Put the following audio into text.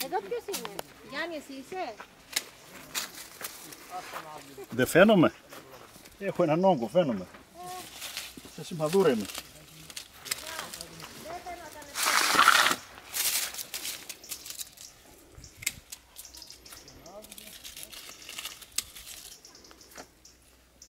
Εδώ ποιος είναι? Γιάννη, εσύ είσαι? Δεν φαίνομαι. Έχω έναν όγκο, φαίνομαι. Σε σημαδούρα είμαι.